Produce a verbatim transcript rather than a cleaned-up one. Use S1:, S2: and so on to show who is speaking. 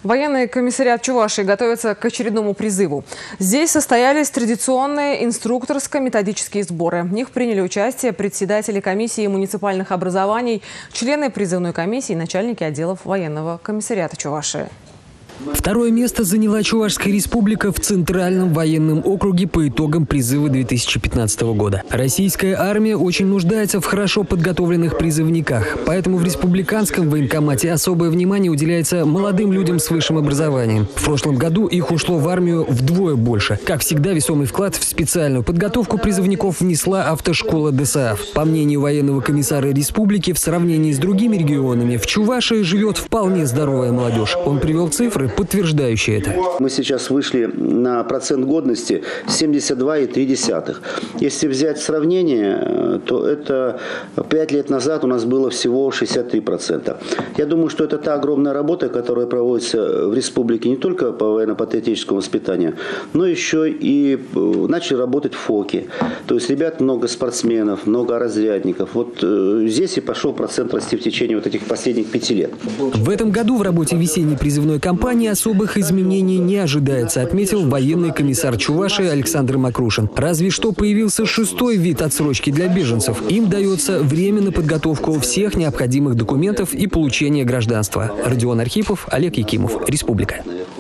S1: Военный комиссариат Чувашии готовится к очередному призыву. Здесь состоялись традиционные инструкторско-методические сборы. В них приняли участие председатели комиссии муниципальных образований, члены призывной комиссии и начальники отделов военного комиссариата Чувашии.
S2: Второе место заняла Чувашская республика в Центральном военном округе по итогам призыва две тысячи пятнадцатого года. Российская армия очень нуждается в хорошо подготовленных призывниках. Поэтому в республиканском военкомате особое внимание уделяется молодым людям с высшим образованием. В прошлом году их ушло в армию вдвое больше. Как всегда, весомый вклад в специальную подготовку призывников внесла автошкола ДСААФ. По мнению военного комиссара республики, в сравнении с другими регионами в Чувашии живет вполне здоровая молодежь. Он привел цифры, подтверждающие это.
S3: Мы сейчас вышли на процент годности семьдесят два и три десятых. Если взять сравнение, то это пять лет назад у нас было всего шестьдесят три процента. Я думаю, что это та огромная работа, которая проводится в республике не только по военно-патриотическому воспитанию, но еще и начали работать в ФОКе. То есть ребят много спортсменов, много разрядников. Вот здесь и пошел процент расти в течение вот этих последних пяти лет.
S2: В этом году в работе весенней призывной кампании особых изменений не ожидается, отметил военный комиссар Чувашии Александр Макрушин. Разве что появился шестой вид отсрочки для беженцев. Им дается время на подготовку всех необходимых документов и получение гражданства. Родион Архипов, Олег Якимов, Республика.